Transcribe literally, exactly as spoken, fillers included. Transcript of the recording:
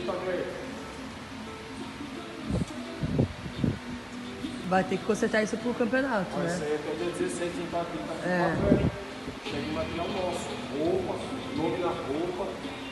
Vai ter que consertar isso pro campeonato, Vai né? sair até dia dezesseis, a gente tá aqui, tá É. com material nosso. Roupa, nome na roupa.